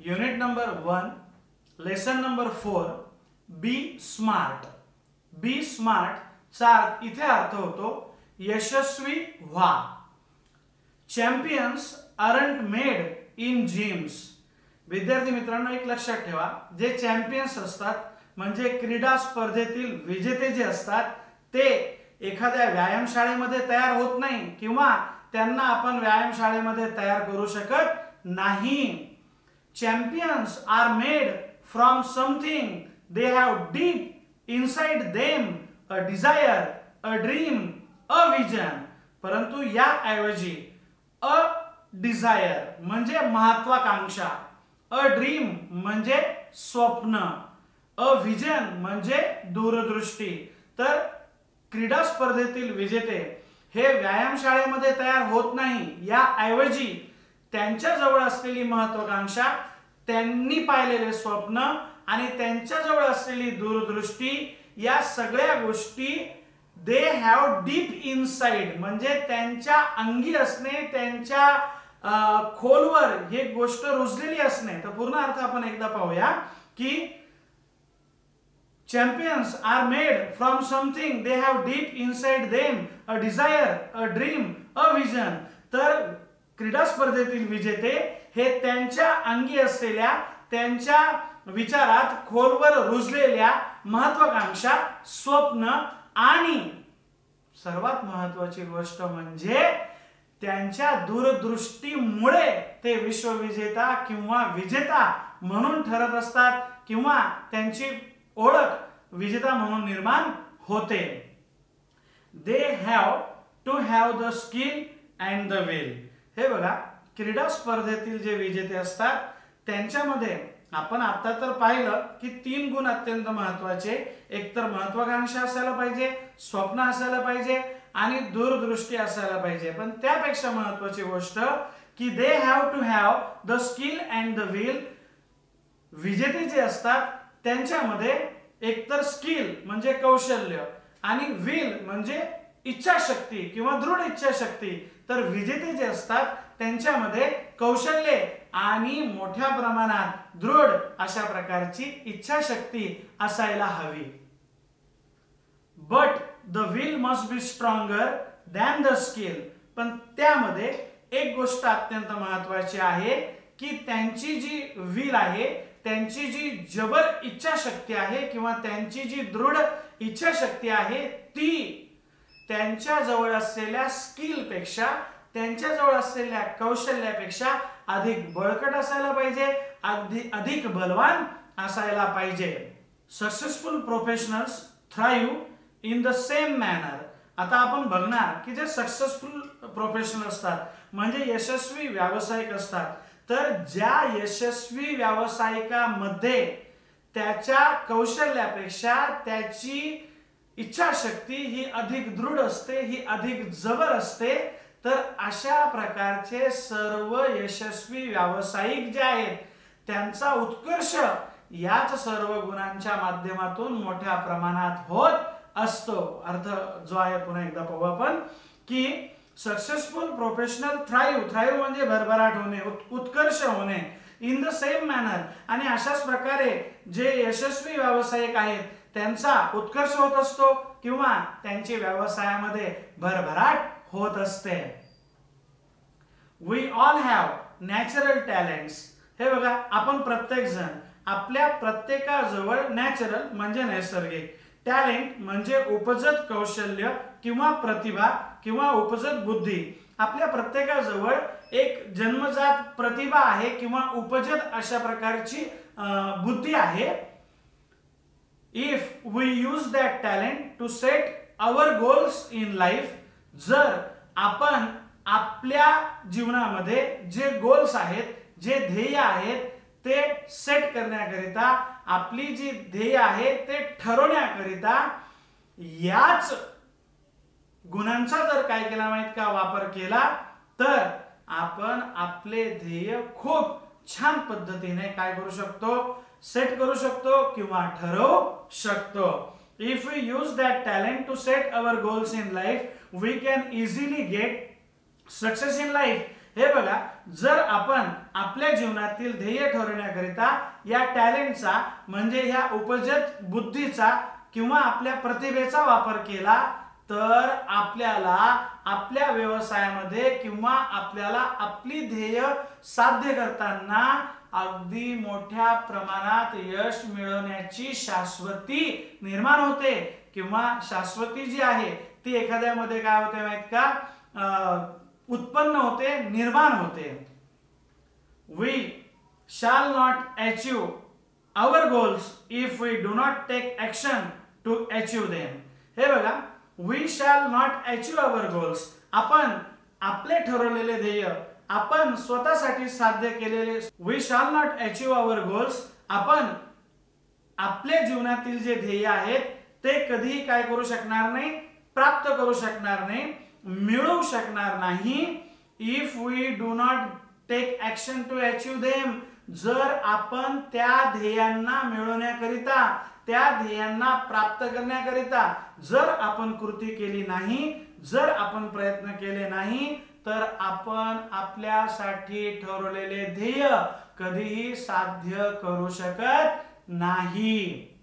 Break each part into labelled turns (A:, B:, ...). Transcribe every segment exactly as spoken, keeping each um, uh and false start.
A: Unit number one lesson number four be smart. Be smart चा इथे अर्थ होतो यशस्वी व्हा. Champions aren't made in gyms. विद्यार्थी मित्रांनो एक लक्षात ठेवा, जे चॅम्पियन्स असतात म्हणजे क्रीडा स्पर्धेतील विजेते जे असतात ते एखाद्या व्यायामशाळेमध्ये तयार होत नाही किंवा त्यांना आपण व्यायामशाळेमध्ये तयार करू शकत नाही. Champions are made from something they have deep inside them, a desire, a dream, a vision. परंतु या ऐवजी अ डिझायर म्हणजे महत्वाकांक्षा, अ ड्रीम म्हणजे स्वप्न, अ विजन म्हणजे दूरदृष्टी. तर क्रीडा स्पर्धेतील विजेते हे व्यायामशाळेमध्ये तयार होत नाही, या ऐवजी त्यांच्या जवळ असलेली महत्वाकांक्षा, त्यांनी पाहिलेले स्वप्न आणि त्यांच्या जवळ असलेली दूरदृष्टी या सगळ्या गोष्टी दे हॅव डीप इनसाइड म्हणजे त्यांच्या अंगी असणे, त्यांच्या खोलवर हे गोष्ट रुजलेली असणे. तर पूर्ण अर्थ आपण एकदा पाहूया की champions are made from something they have deep inside them, a desire, a dream, a vision. तर क्रीडा स्पर्धेतील विजेते हे त्यांच्या अंगी असलेल्या, त्यांच्या विचारात खोलवर रुजलेल्या महत्वाकांक्षा, स्वप्न आणि सर्वात महत्वाची गोष्ट म्हणजे त्यांच्या दूरदृष्टीमुळे ते विश्वविजेता किंवा विजेता म्हणून ठरत असतात किंवा त्यांची ओळख विजेता म्हणून निर्माण होते. They have to have the skill and the will. हे बघा, क्रीडा स्पर्धेतील जे विजेते असतात त्यांच्यामध्ये आपण आता तर पाहिलं की तीन गुण अत्यंत महत्वाचे, एकतर महत्वाकांक्षा असायला पाहिजे, स्वप्न असायला पाहिजे आणि दूरदृष्टी असायला पाहिजे. पण त्यापेक्षा महत्वाची गोष्ट की they have to have the skill and the will. विजेते जे असतात त्यांच्यामध्ये एकतर स्किल म्हणजे कौशल्य आणि विल म्हणजे इच्छाशक्ती किंवा दृढ इच्छाशक्ती. तर विजेते जे असतात त्यांच्यामध्ये कौशल्य आणि मोठ्या प्रमाणात दृढ अशा प्रकारची इच्छाशक्ती असायला हवी. But the will must be stronger than the skill. पण त्यामध्ये एक गोष्ट अत्यंत महत्वाची आहे की त्यांची जी विल आहे, त्यांची जी जबर इच्छाशक्ती आहे किंवा त्यांची जी दृढ इच्छाशक्ती आहे ती त्यांच्या जवळ असलेल्या स्किल पेक्षा, त्यांच्या जवळ असलेल्या कौशल्यापेक्षा अधिक बळकट असायला पाहिजे, अधिक बलवान असायला पाहिजे. Successful professionals thrive in the same manner. आता आपण बघणार की जे सक्सेसफुल प्रोफेशनल असतात म्हणजे यशस्वी व्यावसायिक असतात, तर ज्या यशस्वी व्यावसायिकामध्ये त्याच्या कौशल्यापेक्षा त्याची इच्छाशक्ती ही अधिक दृढ असते, ही अधिक जबर असते. तर अशा प्रकारचे सर्व यशस्वी व्यावसायिक जे आहेत त्यांचा उत्कर्ष याच सर्व गुणांच्या माध्यमातून मोठ्या प्रमाणात होत असतो. अर्थ जो आहे पुन्हा एकदा पाहू आपण की सक्सेसफुल प्रोफेशनल थ्राइव्ह, थ्राइव्ह म्हणजे भरभराट होणे, उत्कर्ष होणे, इन द सेम मॅनर. आणि अशाच प्रकारे जे यशस्वी व्यावसायिक आहेत त्यांचा उत्कर्ष होत असतो किंवा त्यांची व्यवसायामध्ये भरभराट होत असते. We all have natural talents. हे बघा, आपण प्रत्येक जण, आपल्या प्रत्येकाजवळ नॅचरल म्हणजे नैसर्गिक, टॅलेंट म्हणजे उपजत कौशल्य किंवा प्रतिभा किंवा उपजत बुद्धी, आपल्या प्रत्येकाजवळ एक जन्मजात प्रतिभा आहे किंवा उपजत अशा प्रकारची बुद्धी आहे. If we use that talent to set our goals in life. जर आपण आपल्या जीवनामध्ये जे गोल्स आहेत, जे ध्येय आहेत ते सेट करण्याकरिता, आपली जी ध्येय आहे ते ठरवण्याकरिता याच गुणांचा जर काय केला माहित का वापर केला तर आपण आपले ध्येय खूप छान पद्धतीने काय करू शकतो, सेट करू शकतो किंवा ठरवू शकतो. If we use that talent to set our goals in life, we can easily get success in life. हे बघा, जर आपण आपल्या जीवनातील ध्येय ठरवण्याकरिता या टॅलेंटचा म्हणजे ह्या उपजत बुद्धीचा किंवा आपल्या प्रतिभेचा वापर केला तर आपल्याला आपल्या व्यवसायामध्ये किंवा आपल्याला आपली ध्येय साध्य करताना अगदी मोठ्या प्रमाणात यश मिळवण्याची शाश्वती निर्माण होते किंवा शाश्वती जी आहे ती एखाद्यामध्ये काय होते माहित का, उत्पन्न होते, निर्माण होते. We shall not achieve our goals if we do not take action to achieve them. हे बघा, we shall not achieve our goals. आपण आपले ठरवलेले ध्येय आपण स्वतःसाठी साध्य केलेले we shall not achieve our goals आपण आपल्या जीवनातील जे ध्येय आहेत ते कधीही काय करू शकणार नाही, प्राप्त करू शकणार नाही, मिळवू शकणार नाही if we do not take action to achieve them. जर आपण त्या ध्येयांना मिळवण्याकरिता त्या ध्येयांना प्राप्त करण्याकरिता जर आपण कृती केली नाही, जर आपण प्रयत्न केले नाही तर आपण आपल्यासाठी ठरवलेले ध्येय कधीही साध्य करू शकत नाही.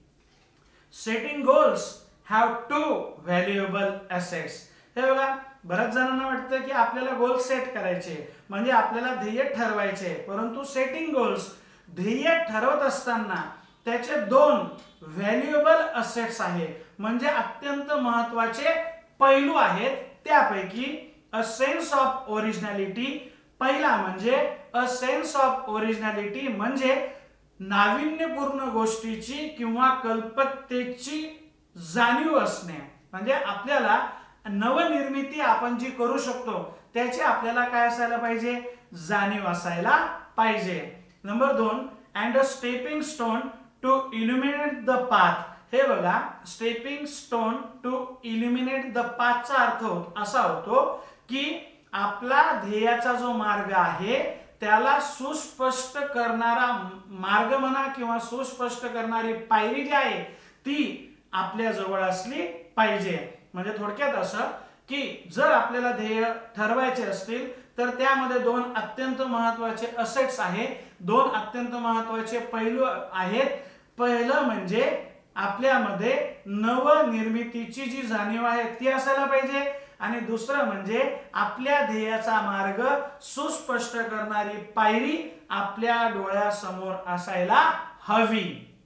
A: Setting goals have to valuable assets. हे बघा, बऱ्याच जणांना वाटतं की आपल्याला गोल सेट करायचे म्हणजे आपल्याला ध्येय ठरवायचे, परंतु सेटिंग गोल्स ध्येय ठरवत असताना त्याचे दोन व्हॅल्युएबल असेट्स आहे म्हणजे अत्यंत महत्त्वाचे पैलू आहेत. त्यापैकी अ सेन्स ऑफ ओरिजिनॅलिटी. पहिला म्हणजे अ सेन्स ऑफ ओरिजिनॅलिटी म्हणजे नाविन्यपूर्ण गोष्टीची किंवा कल्पकतेची जाणीव असणे. म्हणजे आपल्याला नवनिर्मिती आपण जी करू शकतो त्याची आपल्याला काय असायला पाहिजे, जाणीव असायला पाहिजे. नंबर दोन, and a stepping stone to illuminate the path. हे बघा, stepping stone to illuminate the पाथचा अर्थ असा होतो की आपला ध्येयाचा जो मार्ग आहे त्याला सुस्पष्ट करणारा मार्ग म्हणा किंवा सुस्पष्ट करणारी पायरी जी आहे ती आपल्या जवळ असली पाहिजे. म्हणजे थोडक्यात असं की जर आपल्याला ध्येय ठरवायचे असतील तर त्यामध्ये दोन अत्यंत महत्त्वाचे असेट्स आहेत, दोन अत्यंत महत्त्वाचे पैलू आहेत. पहिलं म्हणजे आपल्यामध्ये नवनिर्मितीची जी जाणीव आहे ती असायला पाहिजे आणि दुसरं म्हणजे आपल्या ध्येयाचा मार्ग सुस्पष्ट करणारी पायरी आपल्या डोळ्यासमोर असायला हवी.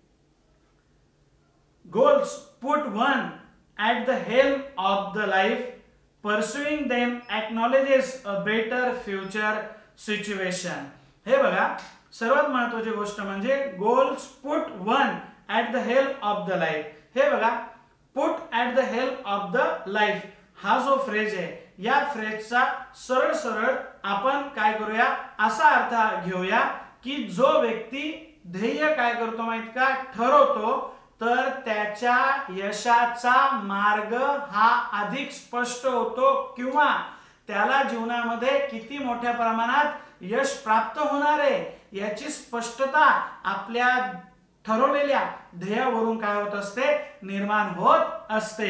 A: Goals put one at the helm of the life. Pursuing them acknowledges a better future situation. हे बघा, सर्वात महत्त्वाची गोष्ट म्हणजे goals put one at the helm of the life. हे बघा, put at the helm of the life हा जो फ्रेज आहे या फ्रेजचा सरळ सरळ आपण काय करूया असा अर्थ घेऊया की जो व्यक्ती ध्येय काय करतो माहित का, ठरवतो तर त्याच्या यशाचा मार्ग हा अधिक स्पष्ट होतो किंवा त्याला जीवनामध्ये किती मोठ्या प्रमाणात यश प्राप्त होणार आहे याची स्पष्टता आपल्या ठरवलेल्या ध्येयावरून काय होत असते, निर्माण होत असते.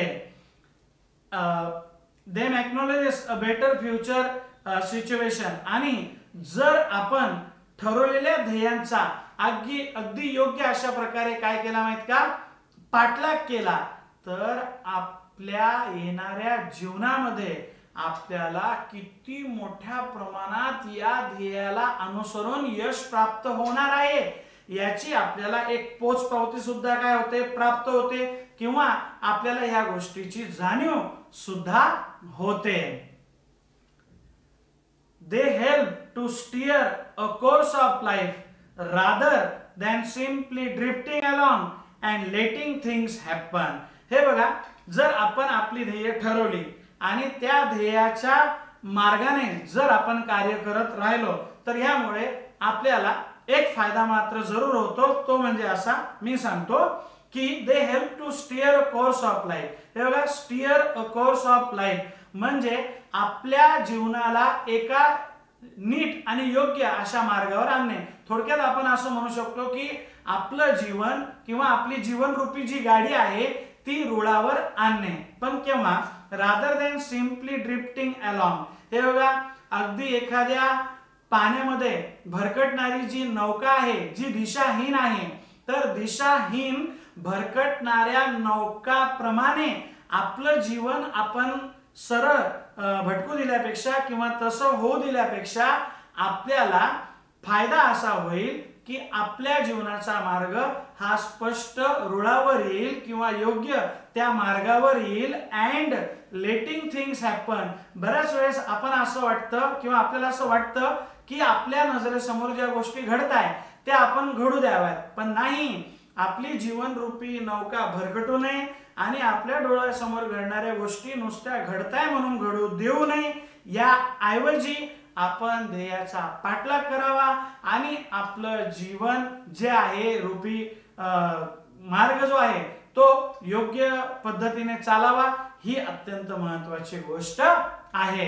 A: Them acknowledges a better future situation. आणि जर आपण ठरवलेल्या ध्येयांचा अगदी अगदी योग्य अशा प्रकारे काय केला माहित का, पाठलाग केला तर आपल्या येणाऱ्या जीवनामध्ये आपल्याला किती मोठ्या प्रमाणात या ध्येयाला अनुसरून यश प्राप्त होणार आहे याची आपल्याला एक पोचपावती सुद्धा काय होते, प्राप्त होते किंवा आपल्याला या गोष्टीची जाणीव सुद्धा होते. They help to steer a course of life rather than simply drifting along and letting things happen. हे बघा, जर आपण आपली ध्येय ठरवली आणि त्या ध्येयाच्या मार्गाने जर आपण कार्य करत राहिलो तर यामुळे आपल्याला एक फायदा मात्र जरूर होतो. तो म्हणजे असा मी सांगतो की they help to steer a course of life. हे बघा, steer a course of life म्हणजे आपल्या जीवनाला एका नीट आणि योग्य अशा मार्गावर आणणे. थोडक्यात आपण असं म्हणू शकतो की आपलं जीवन किंवा आपली जीवनरूपी जी गाडी आहे ती रुळावर आणणे. पण केव्हा, rather than simply drifting along. हे बघा, अगदी एखाद्या पाण्यामध्ये भरकटणारी जी नौका आहे, जी दिशाहीन आहे, तर दिशाहीन भरकटणाऱ्या नौकाप्रमाणे आपलं जीवन आपण सरळ भटकू दिल्यापेक्षा किंवा तसं होऊ दिल्यापेक्षा आपल्याला फायदा असा होईल की आपल्या जीवनाचा मार्ग हा स्पष्ट रुळावर येईल किंवा योग्य त्या मार्गावर येईल. And letting things happen. बऱ्याच वेळेस आपण असं वाटतं किंवा आपल्याला असं वाटतं की आपल्या नजरेसमोर ज्या गोष्टी घडत आहेत त्या आपण घडू द्याव्यात, पण नाही. आपली जीवनरूपी नौका भरकटू नये आणि आपल्या डोळ्यासमोर घडणाऱ्या गोष्टी नुसत्या घडताय म्हणून घडू देऊ नये. या ऐवजी आपण ध्येयाचा पाठलाग करावा आणि आपलं जीवन जे आहे रूपी मार्ग जो आहे तो योग्य पद्धतीने चालावा. ही अत्यंत महत्त्वाची गोष्ट आहे.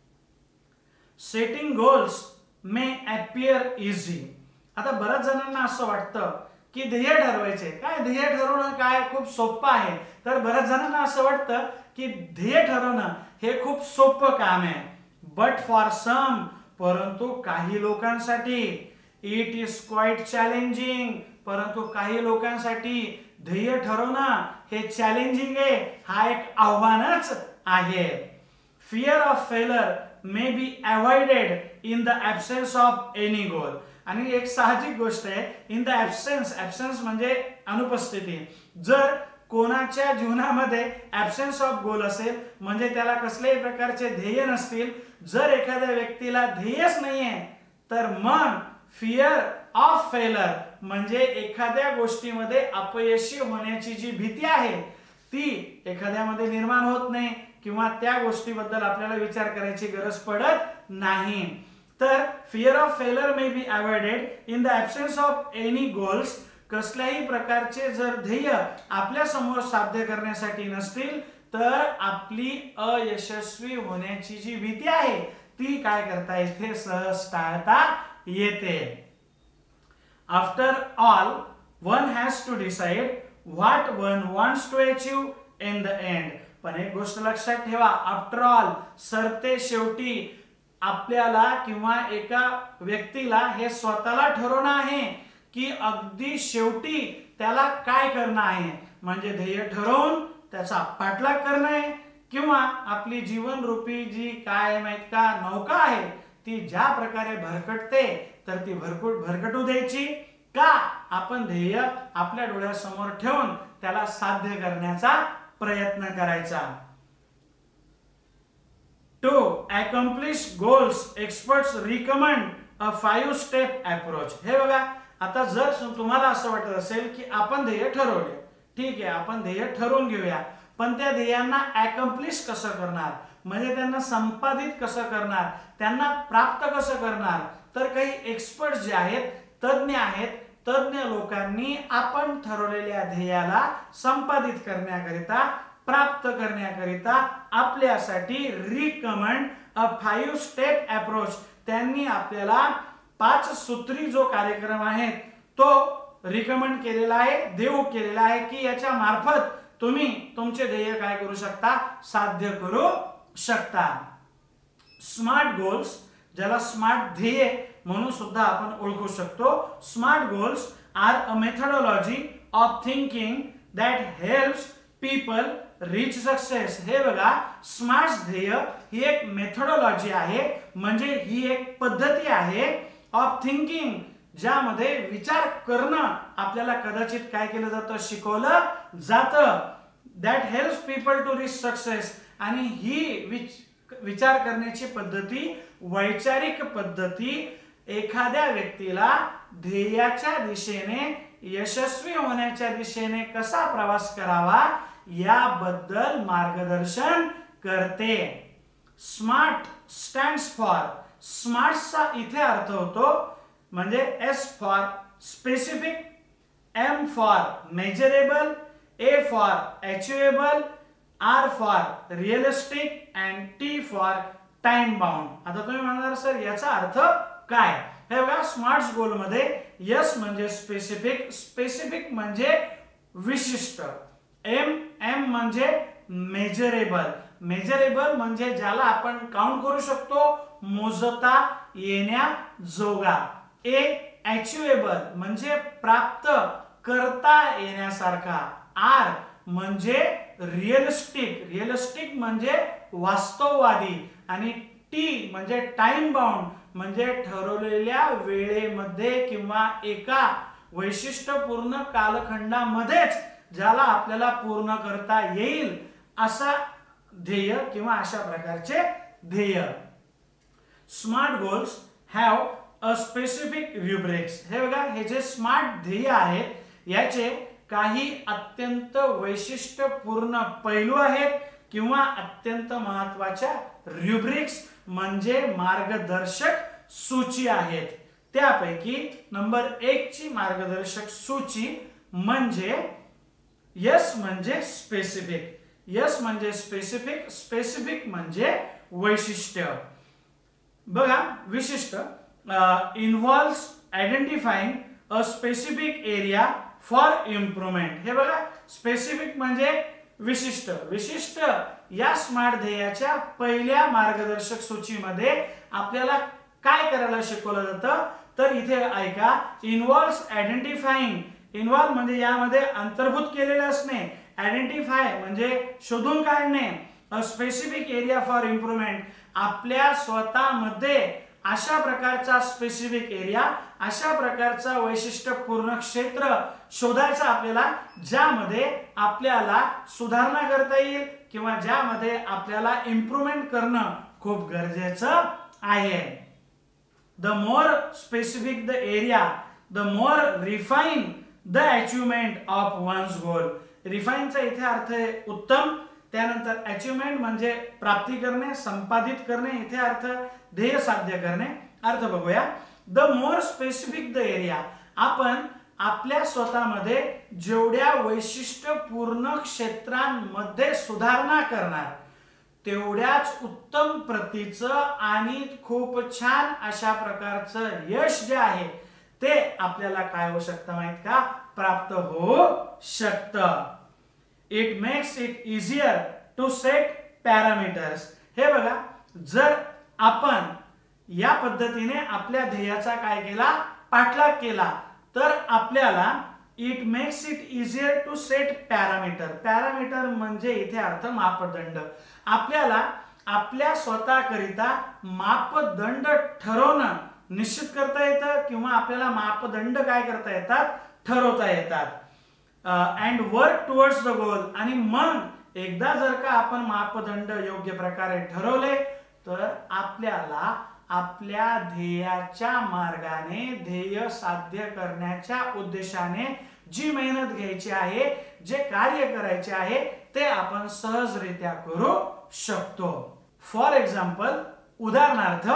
A: Setting goals may appear easy. आता बऱ्याच जणांना असं वाटतं की ध्येय ठरवायचे, काय ध्येय ठरवणं काय खूप सोपं आहे. तर बऱ्याच जणांना असं वाटतं की ध्येय ठरवणं हे खूप सोपं काम आहे. बट फॉर सम, परंतु काही लोकांसाठी इट इज क्वाइट चॅलेंजिंग. परंतु काही लोकांसाठी ध्येय ठरवणं हे चॅलेंजिंग आहे, हा एक आव्हानच आहे. Fear of failure may be avoided in the absence of any goal. आणि एक साहजिक गोष्ट आहे, इन द ॲब्सेन्स. ॲब्सेन्स म्हणजे अनुपस्थिती. जर कोणाच्या जीवनामध्ये ॲब्सेन्स ऑफ गोल असेल म्हणजे त्याला कसल्याही प्रकारचे ध्येय नसतील. जर एखाद्या व्यक्तीला ध्येयच नाहीये तर मग फिअर ऑफ फेलर म्हणजे एखाद्या गोष्टीमध्ये अपयशी होण्याची जी भीती आहे ती एखाद्यामध्ये निर्माण होत नाही किंवा त्या गोष्टीबद्दल आपल्याला विचार करायची गरज पडत नाही. तर fear of failure may be avoided in the absence of any goals. कसल्याही प्रकारचे जर ध्येय आपल्या समोर साध्य करण्यासाठी नसतील तर आपली अयशस्वी होण्याची जी भीती आहे ती काय करता येते, सहज टाळता येते. After all one has to decide what one wants to achieve in the end. पण एक गोष्ट लक्षात ठेवा, आफ्टर ऑल, सरते शेवटी आपल्याला किंवा एका व्यक्तीला हे स्वतःला ठरवणं आहे की अगदी शेवटी त्याला काय करणं आहे. म्हणजे ध्येय ठरवून त्याचा पाठलाग करणे किंवा आपली जीवनरूपी जी काय माहित का नौका आहे ती ज्या प्रकारे भरकटते तर ती भरकट भरकटू द्यायची का आपण ध्येय आपल्या डोळ्यासमोर ठेवून त्याला साध्य करण्याचा प्रयत्न करायचा. To accomplish goals experts recommend a five step approach. हे बघा, आता जर तुम्हाला असं वाटत असेल की आपण ध्येय ठरवले, ठीक आहे, आपण ध्येय ठरवून घेऊया, पण त्या ध्येयांना अकम्प्लिश कसं करणार म्हणजे त्यांना संपादित कसं करणार, त्यांना प्राप्त कसं करणार. तर काही एक्सपर्ट जे आहेत, तज्ञ आहेत, तज्ञ लोकांनी आपण ठरवलेल्या ध्येयाला संपादित करण्याकरिता, प्राप्त करण्याकरिता आपल्यासाठी recommend a five step approach, त्यांनी आपल्याला पाच सूत्री जो कार्यक्रम आहे तो रिकमेंड केलेला आहे, देऊ केलेला आहे की याच्या मार्फत तुम्ही तुमचे ध्येय काय करू शकता, साध्य करू शकता. स्मार्ट गोल्स, ज्याला स्मार्ट ध्येय म्हणून सुद्धा आपण ओळखू शकतो. Smart goals are a methodology of thinking that helps people reach success. हे बघा, स्मार्ट ध्येय ही एक मेथडॉलॉजी आहे, म्हणजे ही एक पद्धती आहे ऑफ थिंकिंग, ज्यामध्ये विचार करणं आपल्याला कदाचित काय केलं जातं, शिकवलं जातं. That helps people to reach success. आणि ही विच विचार करण्याची पद्धती, वैचारिक पद्धती एखाद्या व्यक्तीला ध्येयाच्या दिशेने, यशस्वी होण्याच्या दिशेने कसा प्रवास करावा याबद्दल मार्गदर्शन करते. स्मार्ट स्टँड्स फॉर, स्मार्टचा इथे अर्थ होतो म्हणजे S for specific, M for measurable, A for achievable, R for realistic and T for time bound. आता तुम्ही म्हणणार सर याचा अर्थ काय. हे बघा, स्मार्ट गोल मध्ये यस म्हणजे स्पेसिफिक, स्पेसिफिक म्हणजे विशिष्ट, एम एम म्हणजे मेजरेबल मेजरेबल म्हणजे ज्याला आपण काउंट करू शकतो, मोजता येण्याजोगा. ए अचिव्हेबल म्हणजे प्राप्त करता येण्यासारखा. आर म्हणजे रिअलिस्टिक, रिअलिस्टिक म्हणजे वास्तववादी. आणि टी म्हणजे टाइम बाउंड म्हणजे ठरवलेल्या वेळेमध्ये किंवा एका वैशिष्ट्यपूर्ण कालखंडामध्येच ज्याला आपल्याला पूर्ण करता येईल असा ध्येय किंवा अशा प्रकारचे ध्येय. Smart goals have a specific rubrics. हे बघा, हे जे स्मार्ट ध्येय आहेत याचे काही अत्यंत वैशिष्ट्यपूर्ण पैलू आहेत किंवा अत्यंत महत्वाच्या रुब्रिक्स म्हणजे मार्गदर्शक सूची आहेत. त्यापैकी नंबर एक ची मार्गदर्शक सूची म्हणजे यस म्हणजे स्पेसिफिक. यस म्हणजे स्पेसिफिक, स्पेसिफिक म्हणजे वैशिष्ट्य. बघा, विशिष्ट involves identifying a specific area for improvement. हे बघा, स्पेसिफिक म्हणजे विशिष्ट. विशिष्ट या स्मार्ट ध्येयाच्या पहिल्या मार्गदर्शक सूचीमध्ये आपल्याला काय करायला शिकवलं जातं, तर इथे ऐका, इन्व्हॉल्व्स आयडेंटिफाइंग. इन्व्हॉल्व म्हणजे यामध्ये अंतर्भूत केलेले असणे. आयडेंटिफाय म्हणजे शोधून काढणे. A specific area for improvement आपल्या स्वतःमध्ये अशा प्रकारचा स्पेसिफिक एरिया, अशा प्रकारचा वैशिष्ट्यपूर्ण क्षेत्र शोधायचा आपल्याला ज्यामध्ये आपल्याला सुधारणा करता येईल किंवा ज्यामध्ये आपल्याला इम्प्रूव्हमेंट करणं खूप गरजेचं आहे. The more specific the area, the more refine the achievement of one's goal. रिफाईनचा इथे अर्थ आहे उत्तम. त्यानंतर अचिव्हमेंट म्हणजे प्राप्ती करणे, संपादित करणे. इथे अर्थ ध्येय साध्य करणे. अर्थ बघूया. The more specific the area, आपण आपल्या स्वतःमध्ये जेवढ्या वैशिष्ट्यपूर्ण क्षेत्रांमध्ये सुधारणा करणार तेवढ्याच उत्तम प्रतीचं आणि खूप छान अशा प्रकारचं यश जे आहे ते आपल्याला काय होऊ शकतं माहित का, प्राप्त होऊ शकतं. It makes it easier to set parameters. हे बघा, जर आपण या पद्धतीने आपल्या ध्येयाचा काय केला, पाठलाग केला, तर आपल्याला it makes it easier to set parameter. Parameter म्हणजे इथे अर्थ मापदंड. आपल्याला आपल्या स्वतःकरिता मापदंड ठरवणं निश्चित करता येतं किंवा आपल्याला मापदंड काय करता येतात, ठरवता येतात. And work towards the goal. आणि मग एकदा जर का आपण मापदंड योग्य प्रकारे ठरवले तर आपल्याला आपल्या ध्येयाच्या मार्गाने, ध्येय साध्य करण्याच्या उद्देशाने जी मेहनत घ्यायची आहे, जे कार्य करायचे आहे ते आपण सहजरित्या करू शकतो. फॉर एक्झाम्पल, उदाहरणार्थ,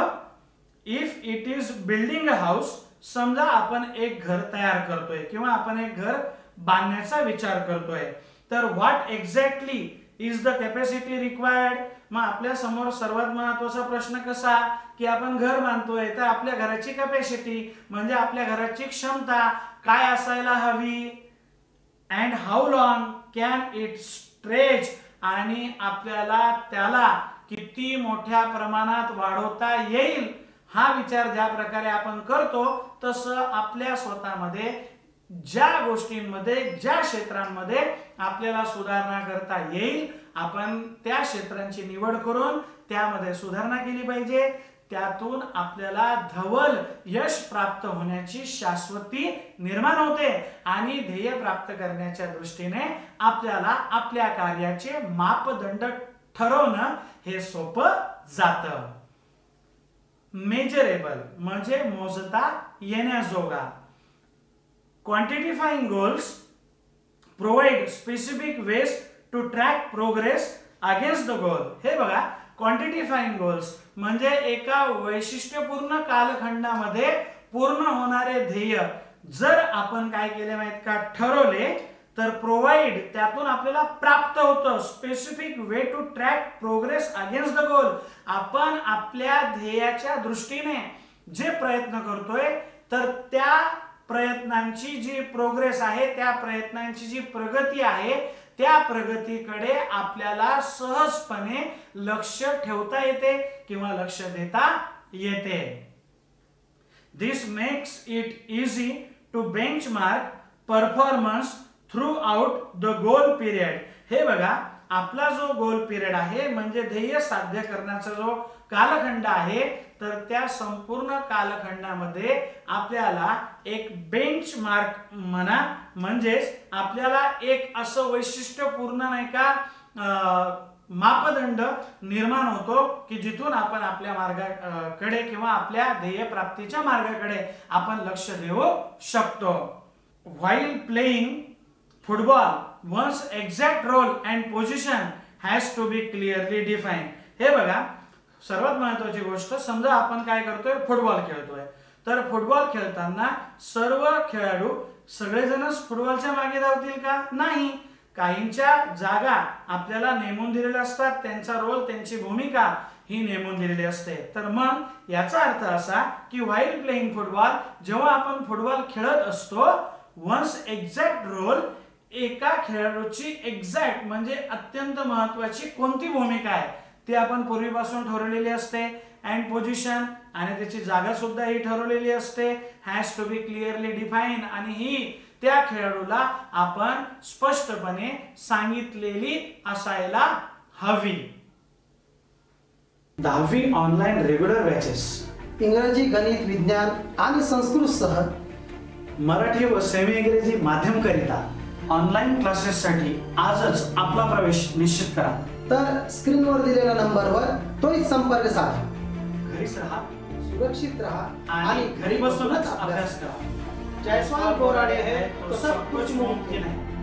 A: if it is building a house. समजा आपण एक घर तयार करतोय किंवा आपण एक घर बांधण्याचा विचार करतोय, तर what exactly is the capacity required. मग आपल्या समोर सर्वात महत्वाचा प्रश्न कसा की आपण घर बांधतोय तर आपल्या घराची कॅपॅसिटी म्हणजे आपल्या घराची क्षमता काय असायला हवी. And how long can it stretch. आणि आपल्याला त्याला किती मोठ्या प्रमाणात वाढवता येईल हा विचार ज्या प्रकारे आपण करतो तसं आपल्या स्वतःमध्ये ज्या गोष्टींमध्ये, ज्या क्षेत्रांमध्ये आपल्याला सुधारणा करता येईल आपण त्या क्षेत्रांची निवड करून त्यामध्ये सुधारणा केली पाहिजे. त्यातून आपल्याला धवल यश प्राप्त होण्याची शाश्वती निर्माण होते आणि ध्येय प्राप्त करण्याच्या दृष्टीने आपल्याला आपल्या कार्याचे मापदंड ठरवणं हे सोपं जातं. मेजरेबल म्हणजे मोजता येण्याजोगा. Quantifying goals provide specific ways to track progress against the goal. हे बघा, क्वांटिफाइंग गोल्स म्हणजे एका वैशिष्ट्यपूर्ण कालखंडामध्ये पूर्ण होणारे ध्येय जर आपण काय केले माहित का, ठरवले तर प्रोव्हाइड त्यातून आपल्याला प्राप्त होतं specific way to track progress against the goal. आपण आपल्या ध्येयाच्या दृष्टीने जे प्रयत्न करतोय तर त्या प्रयत्नांची जी प्रोग्रेस आहे, त्या प्रयत्नांची जी प्रगती आहे त्या प्रगतीकडे आपल्याला सहजपणे लक्ष ठेवता येते किंवा लक्ष देता येते. This makes it easy to benchmark performance throughout the goal period. हे बघा, आपला जो गोल पिरियड आहे म्हणजे ध्येय साध्य करण्याचा जो कालखंड आहे, तर त्या संपूर्ण कालखंडामध्ये आपल्याला एक बेंचमार्क म्हणा, म्हणजेच आपल्याला एक असं वैशिष्ट्यपूर्ण नाही का मापदंड निर्माण होतो की जिथून आपण आपल्या मार्गाकडे किंवा आपल्या ध्येय प्राप्तीच्या मार्गाकडे आपण लक्ष देऊ शकतो. While playing football one's exact role and position has to be clearly defined. हे बघा, सर्वात महत्त्वाची गोष्ट, समजा आपण काय करतोय, फुटबॉल खेळतोय, तर फुटबॉल खेळताना सर्व खेळाडू सगळेजणच फुटबॉलच्या मागे धावतील का? नाही. काहींच्या जागा आपल्याला नेमून दिलेल्या असतात, त्यांचा रोल, त्यांची भूमिका ही नेमून दिलेली असते. तर मग याचा अर्थ असा की व्हाईल प्लेइंग फुटबॉल, जेव्हा आपण फुटबॉल खेळत असतो, वन्स एक्झॅक्ट रोल, एका खेळाडूची एक्झॅक्ट म्हणजे अत्यंत महत्त्वाची कोणती भूमिका आहे ती आपण पूर्वीपासून ठरवलेली असते, अँड पोझिशन, आणि त्याची जागा सुद्धा ही ठरवलेली असते, has to be clearly define, आणि ही त्या खेळाडूला आपण स्पष्टपणे सांगितलेली असायला हवी. दहावी ऑनलाईन रेग्युलर बॅचेस
B: इंग्रजी, गणित, विज्ञान आणि संस्कृत सह
A: मराठी व सेमी इंग्रजी माध्यम करिता ऑनलाईन क्लासेससाठी आजच आपला प्रवेश निश्चित करा.
B: तर स्क्रीनवर दिलेल्या नंबरवर त्वरित संपर्क साधा.
A: घरीच राहा,
B: सुरक्षित राहा
A: आणि घरी बसूनच अभ्यास करा.
B: जयस्वाल बोराडे है तो सब कुछ मुमकिन है.